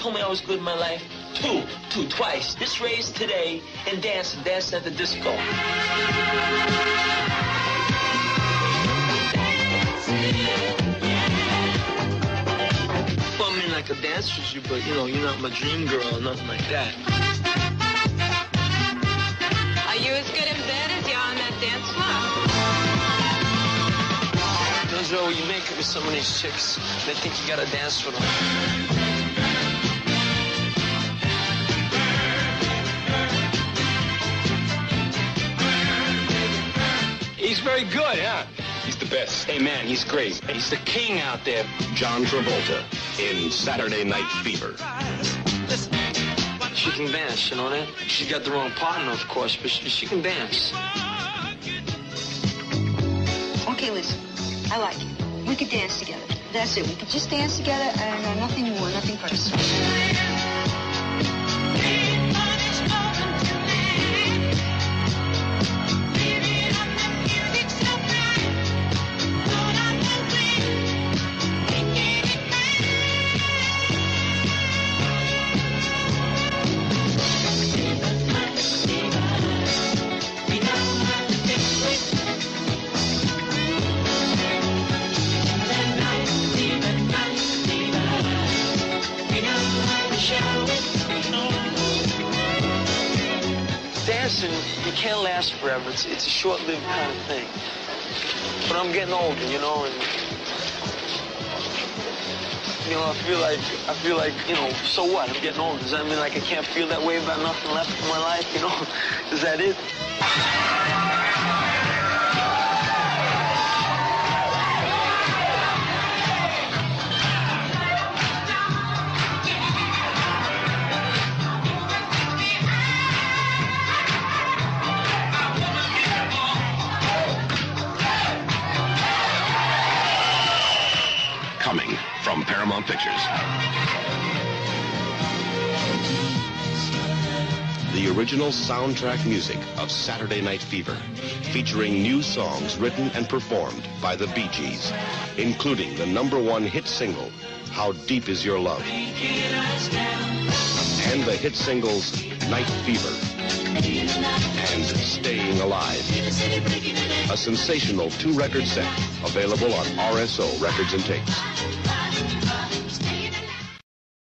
told me I was good in my life? Twice. This race today and dancing at the disco. Well, I mean, like a dance with you, but you know, you're not my dream girl or nothing like that. Are you as good in bed as you are on that dance floor? Don't you know, you make it with some of these chicks, they think you gotta dance with them. He's very good, huh? He's the best. Hey, man, he's great. He's the king out there. John Travolta in Saturday Night Fever. She can dance, you know that? She's got the wrong partner, of course, but she can dance. Okay, listen, I like it. We could dance together. That's it. We could just dance together and nothing more, nothing personal. Dancing, you can't last forever. It's a short-lived kind of thing. But I'm getting older, you know, and you know, I feel like, you know, so what? I'm getting older. Does that mean like I can't feel that way about nothing left in my life, you know? Is that it? Coming from Paramount Pictures. The original soundtrack music of Saturday Night Fever, featuring new songs written and performed by the Bee Gees, including the #1 hit single, How Deep Is Your Love, and the hit singles Night Fever and Staying Alive. A sensational 2-record set available on RSO Records and Tapes.